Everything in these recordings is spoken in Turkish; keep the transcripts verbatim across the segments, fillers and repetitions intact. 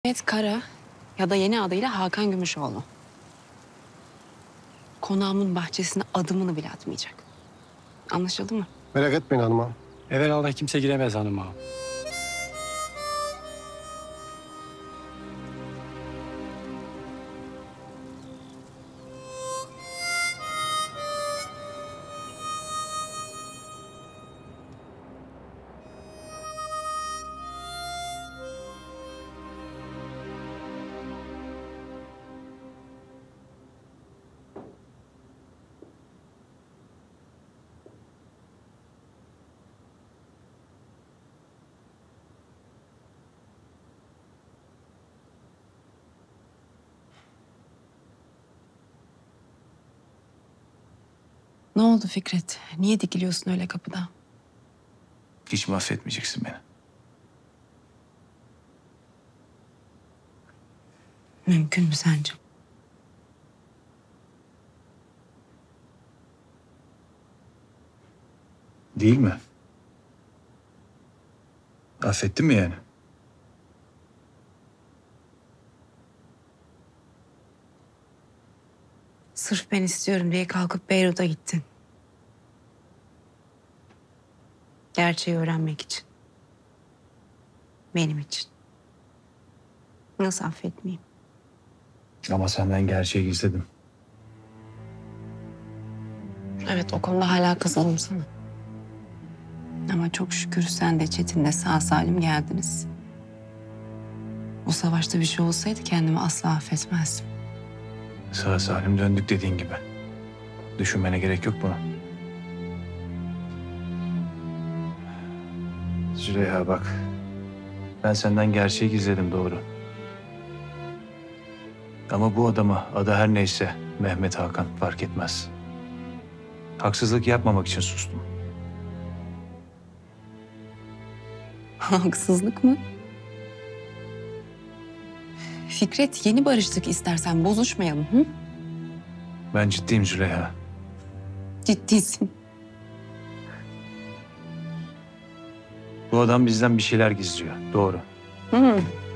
Mehmet Kara ya da yeni adıyla Hakan Gümüşoğlu. Konağımın bahçesine adımını bile atmayacak. Anlaşıldı mı? Merak etmeyin hanım ağam. Evelallah kimse giremez hanım ağam. Ne oldu Fikret? Niye dikiliyorsun öyle kapıda? Hiç mi affetmeyeceksin beni? Mümkün mü sence? Değil mi? Affettin mi yani? Sırf ben istiyorum diye kalkıp Beyrut'a gittin. Gerçeği öğrenmek için. Benim için. Nasıl affetmeyeyim? Ama senden gerçeği gizledim. Evet, o konuda hala kızalım sana. Ama çok şükür sen de Çetin de sağ salim geldiniz. O savaşta bir şey olsaydı kendimi asla affetmezdim. Sağ salim döndük dediğin gibi. Düşünmene gerek yok buna. Züleyha bak. Ben senden gerçeği gizledim doğru. Ama bu adama adı her neyse Mehmet Hakan fark etmez. Haksızlık yapmamak için sustum. Haksızlık mı? Fikret, yeni barıştık, istersen bozuşmayalım. Hı? Ben ciddiyim Züleyha. Ciddisin. Bu adam bizden bir şeyler gizliyor. Doğru. Hı.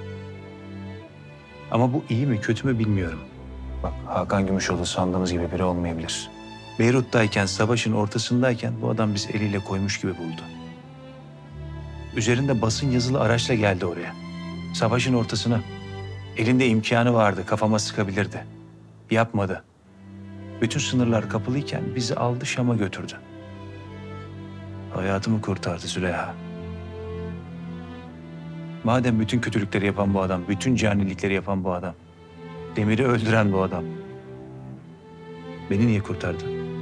Ama bu iyi mi kötü mü bilmiyorum. Bak Hakan Gümüşoğlu sandığımız gibi biri olmayabilir. Beyrut'tayken, savaşın ortasındayken bu adam bizi eliyle koymuş gibi buldu. Üzerinde basın yazılı araçla geldi oraya. Savaşın ortasına. Elinde imkanı vardı, kafama sıkabilirdi. Yapmadı. Bütün sınırlar kapalıyken bizi aldı Şam'a götürdü. Hayatımı kurtardı Züleyha. Madem bütün kötülükleri yapan bu adam, bütün canilikleri yapan bu adam, Demir'i öldüren bu adam, beni niye kurtardı?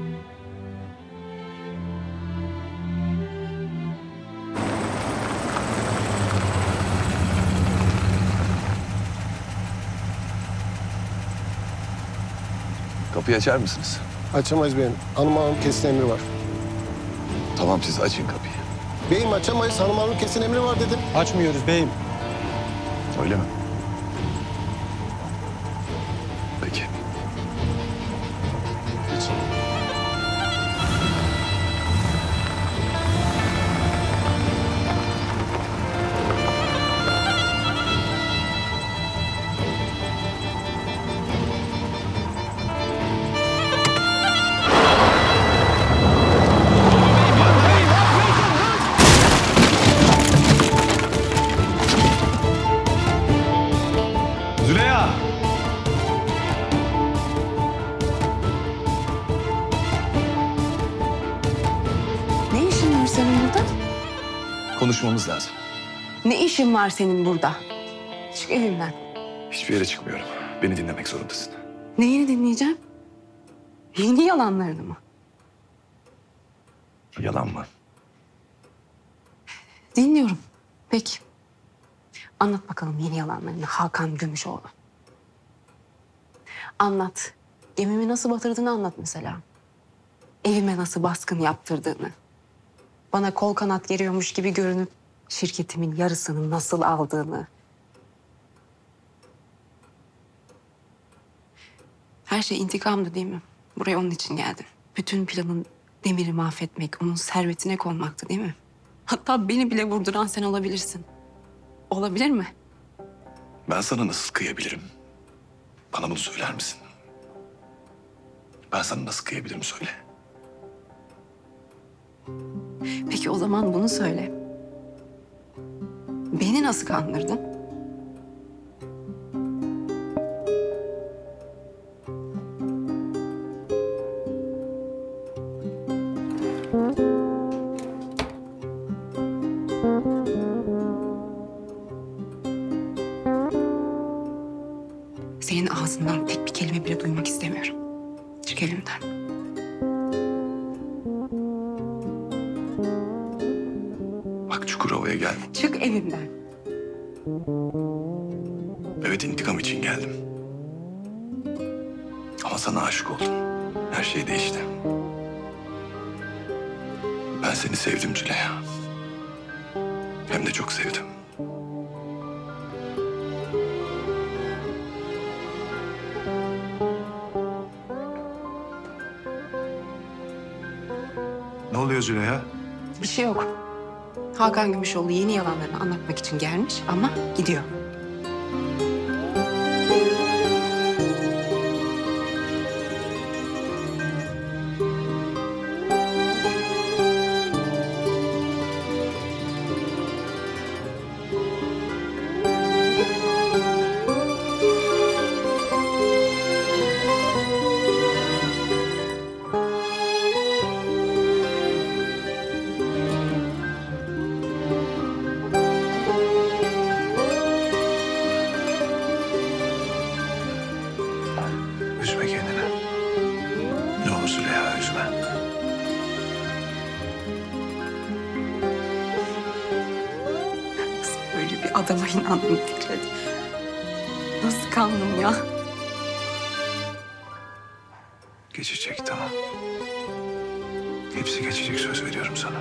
Kapıyı açar mısınız? Açamayız beyim. Hanım ağam kesin emri var. Tamam siz açın kapıyı. Beyim açamayız. Hanım ağam kesin emri var dedim. Açmıyoruz beyim. Öyle mi? Peki. Geç. Züleyha! Ne işin var senin burada? Konuşmamız lazım. Ne işin var senin burada? Çık evimden. Hiçbir yere çıkmıyorum. Beni dinlemek zorundasın. Neyini dinleyeceğim? Yeni yalanlarını mı? Yalan mı? Dinliyorum. Peki. Anlat bakalım yeni yalanlarını Hakan Gümüşoğlu. Anlat. Gemimi nasıl batırdığını anlat mesela. Evime nasıl baskın yaptırdığını. Bana kol kanat geriyormuş gibi görünüp şirketimin yarısını nasıl aldığını. Her şey intikamdı değil mi? Buraya onun için geldim. Bütün planın Demir'i mahvetmek, onun servetine konmaktı değil mi? Hatta beni bile vurduran sen olabilirsin. Olabilir mi? Ben sana nasıl kıyabilirim? Bana bunu söyler misin? Ben sana nasıl kıyabilirim söyle. Peki o zaman bunu söyle. Beni nasıl kandırdın? Senin ağzından tek bir kelime bile duymak istemiyorum. Çık evimden. Bak Çukurova'ya geldim. Çık evimden. Evet, intikam için geldim. Ama sana aşık oldum. Her şey değişti. Ben seni sevdim Züleyha. Hem de çok sevdim. Ne oluyor Züleyha? Bir şey yok. Hakan Gümüşoğlu yeni yalanlarını anlatmak için gelmiş ama gidiyor. Üzme kendini. Ne olur Züleyha, üzme. Nasıl böyle bir adama inandım Fikret? Nasıl kandım ya? Geçecek, tamam. Hepsi geçecek, söz veriyorum sana.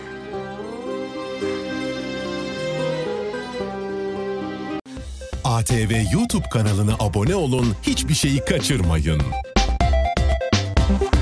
A T V YouTube kanalına abone olun, hiçbir şeyi kaçırmayın.